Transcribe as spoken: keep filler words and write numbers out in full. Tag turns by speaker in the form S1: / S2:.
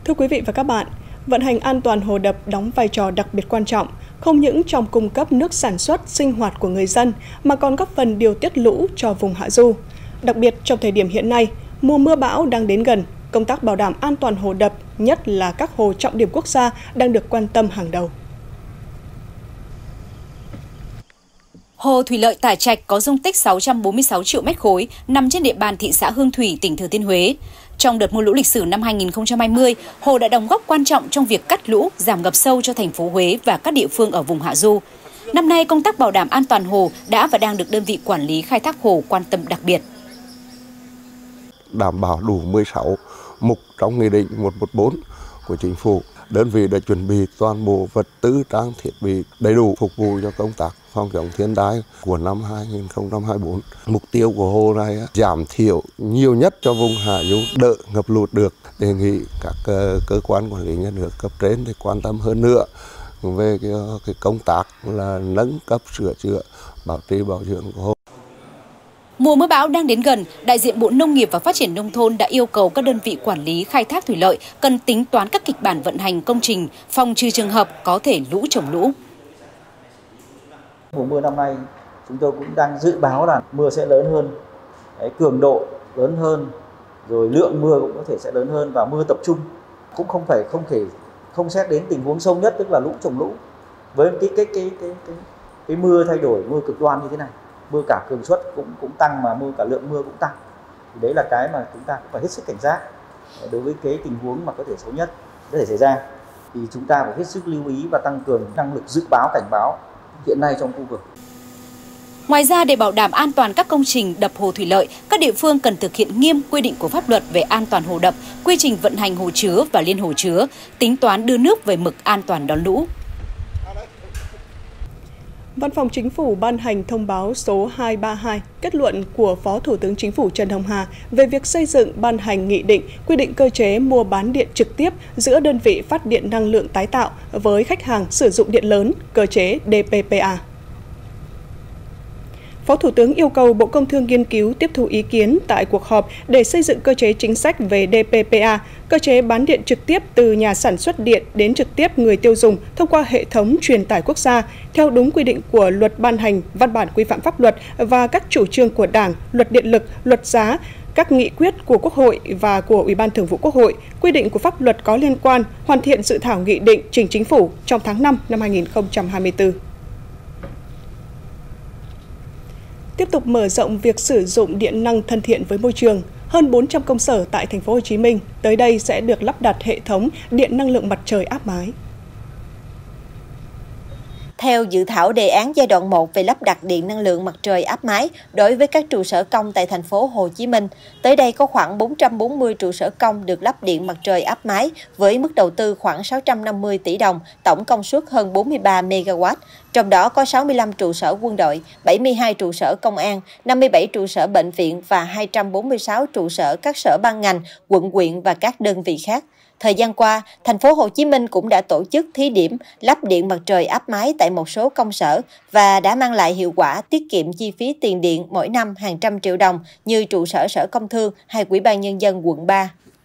S1: Thưa quý vị và các bạn, vận hành an toàn hồ đập đóng vai trò đặc biệt quan trọng, không những trong cung cấp nước sản xuất, sinh hoạt của người dân, mà còn góp phần điều tiết lũ cho vùng hạ du. Đặc biệt trong thời điểm hiện nay, mùa mưa bão đang đến gần, công tác bảo đảm an toàn hồ đập, nhất là các hồ trọng điểm quốc gia, đang được quan tâm hàng đầu.
S2: Hồ thủy lợi Tả Trạch có dung tích sáu trăm bốn mươi sáu triệu mét khối, nằm trên địa bàn thị xã Hương Thủy, tỉnh Thừa Thiên Huế. Trong đợt mưa lũ lịch sử năm hai nghìn không trăm hai mươi, hồ đã đóng góp quan trọng trong việc cắt lũ, giảm ngập sâu cho thành phố Huế và các địa phương ở vùng hạ du. Năm nay, công tác bảo đảm an toàn hồ đã và đang được đơn vị quản lý khai thác hồ quan tâm đặc biệt.
S3: Đảm bảo đủ mười sáu mục trong Nghị định một trăm mười bốn của Chính phủ, đơn vị đã chuẩn bị toàn bộ vật tư trang thiết bị đầy đủ phục vụ cho công tác phòng chống thiên tai của năm hai nghìn không trăm hai mươi tư. Mục tiêu của hồ này giảm thiểu nhiều nhất cho vùng hạ du, đỡ ngập lụt được. Đề nghị các cơ quan quản lý nhà nước cấp trên thì quan tâm hơn nữa về cái, cái công tác là nâng cấp sửa chữa, bảo trì bảo dưỡng của hồ.
S2: Mùa mưa bão đang đến gần, đại diện Bộ Nông nghiệp và Phát triển Nông thôn đã yêu cầu các đơn vị quản lý khai thác thủy lợi cần tính toán các kịch bản vận hành công trình, phòng trừ trường hợp có thể lũ trồng lũ.
S4: Mùa mưa năm nay chúng tôi cũng đang dự báo là mưa sẽ lớn hơn, cái cường độ lớn hơn, rồi lượng mưa cũng có thể sẽ lớn hơn và mưa tập trung. Cũng không phải không thể không xét đến tình huống sâu nhất, tức là lũ trồng lũ với cái cái cái cái cái, cái mưa thay đổi, mưa cực đoan như thế này. Mưa cả cường suất cũng cũng tăng mà mưa cả lượng mưa cũng tăng. Thì đấy là cái mà chúng ta cũng phải hết sức cảnh giác đối với cái tình huống mà có thể xấu nhất có thể xảy ra. Thì chúng ta phải hết sức lưu ý và tăng cường năng lực dự báo cảnh báo hiện nay trong khu vực.
S2: Ngoài ra, để bảo đảm an toàn các công trình đập hồ thủy lợi, các địa phương cần thực hiện nghiêm quy định của pháp luật về an toàn hồ đập, quy trình vận hành hồ chứa và liên hồ chứa, tính toán đưa nước về mực an toàn đón lũ.
S1: Văn phòng Chính phủ ban hành thông báo số hai trăm ba mươi hai, kết luận của Phó Thủ tướng Chính phủ Trần Hồng Hà về việc xây dựng ban hành nghị định quy định cơ chế mua bán điện trực tiếp giữa đơn vị phát điện năng lượng tái tạo với khách hàng sử dụng điện lớn, cơ chế đê pê pê a. Phó Thủ tướng yêu cầu Bộ Công Thương nghiên cứu tiếp thu ý kiến tại cuộc họp để xây dựng cơ chế chính sách về đê pê pê a, cơ chế bán điện trực tiếp từ nhà sản xuất điện đến trực tiếp người tiêu dùng thông qua hệ thống truyền tải quốc gia, theo đúng quy định của Luật ban hành văn bản quy phạm pháp luật và các chủ trương của Đảng, Luật điện lực, Luật giá, các nghị quyết của Quốc hội và của Ủy ban Thường vụ Quốc hội, quy định của pháp luật có liên quan, hoàn thiện dự thảo nghị định trình Chính phủ trong tháng năm năm hai nghìn không trăm hai mươi tư. Tiếp tục mở rộng việc sử dụng điện năng thân thiện với môi trường, hơn bốn trăm công sở tại thành phố Hồ Chí Minh tới đây sẽ được lắp đặt hệ thống điện năng lượng mặt trời áp mái.
S5: Theo dự thảo đề án giai đoạn một về lắp đặt điện năng lượng mặt trời áp mái đối với các trụ sở công tại thành phố Hồ Chí Minh, tới đây có khoảng bốn trăm bốn mươi trụ sở công được lắp điện mặt trời áp mái với mức đầu tư khoảng sáu trăm năm mươi tỷ đồng, tổng công suất hơn bốn mươi ba mê ga oát. Trong đó có sáu mươi lăm trụ sở quân đội, bảy mươi hai trụ sở công an, năm mươi bảy trụ sở bệnh viện và hai trăm bốn mươi sáu trụ sở các sở ban ngành, quận huyện và các đơn vị khác. Thời gian qua, thành phố Hồ Chí Minh cũng đã tổ chức thí điểm lắp điện mặt trời áp mái tại một số công sở và đã mang lại hiệu quả tiết kiệm chi phí tiền điện mỗi năm hàng trăm triệu đồng như trụ sở Sở Công Thương hay Ủy ban Nhân dân quận ba.